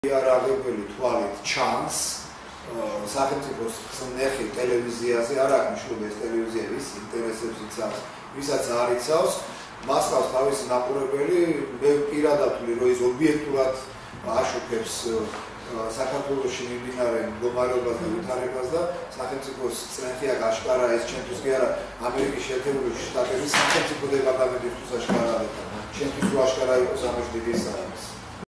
არაღებელი თვალით ჩანს სახელმწიფოს ხსნეხი ტელევიზიაზე არ აქვს მნიშვნელობა ეს ტელევიზია ვის ინტერესებს იცავს, ვისაც არ იცავს, მას ყავს თავისი მაყურებელი, მე პირადად ვთვლი, რომ ის ობიექტურად აშუქებს საქართველოში მიმდინარე მდგომარეობას და ვითარებას და სახელმწიფოს წრეხია აშკარა ეს ჩემთვის კი არა ამერიკის შეერთებული შტატების სახელმწიფო დეპარტამენტისთვის აშკარა და ჩემთვის აშკარა იყოს ამაში დიდი საქმე.